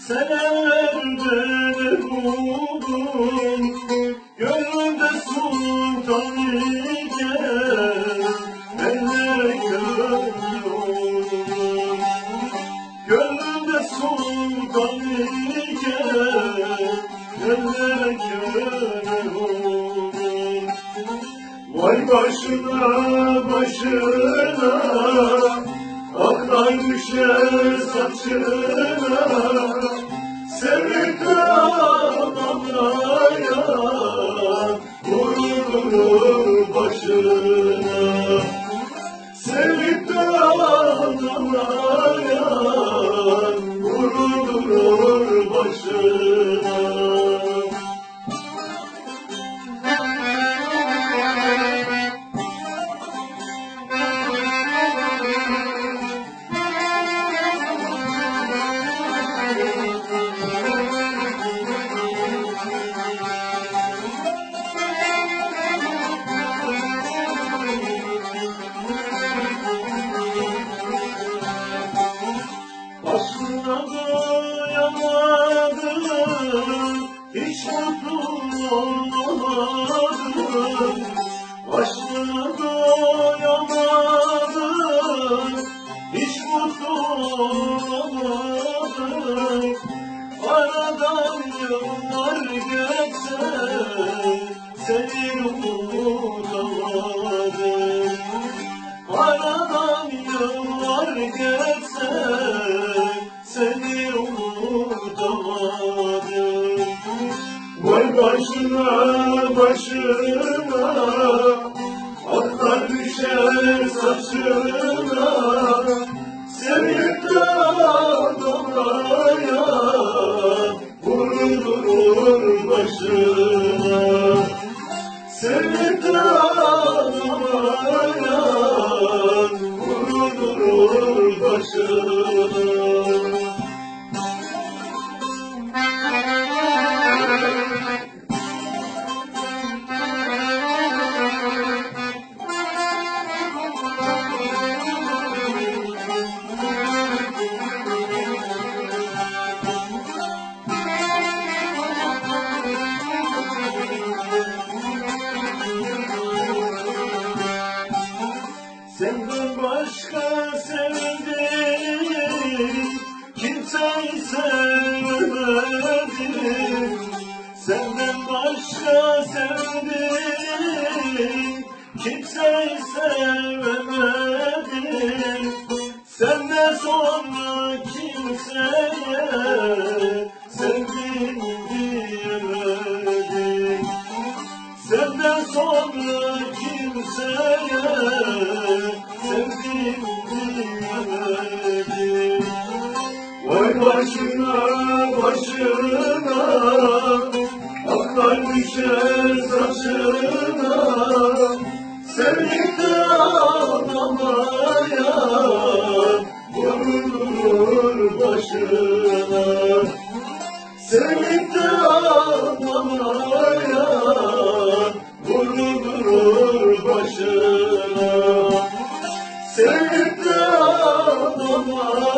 senelerde buldum, gönlümde sultan iken ellere köle oldum. Gönlümde sultan iken ellere köle oldum. Vay başına başına, aklar düşer saçına, sevip de adamlara vurur başına. Sevip de adamlara vurur başına. Aslına doyamadım, hiç mutlu olamadım. Aşkına doyamadım, hiç mutlu olamadım. Aradan yıllar geçse seni unutamadım. Aradan yıllar geçse seni unutamadım. Vay başına başına, aklar düşer saçına, sevip de adamlara vurur başına. Sevip de adamlara vurur başına. Senden başka sevdim, kimseyi sevmedim. Senden başka sevdim, kimseyi sevemedim. Senden sonra kimseye sevdim diyemedim. Senden sonra kimseye sevdim diyemedim. Vay başına başına, aklar düşer saçına, sevdik de adamlara vurur başına. Sevdik de adamlara vurur başına. Sevip de adamlara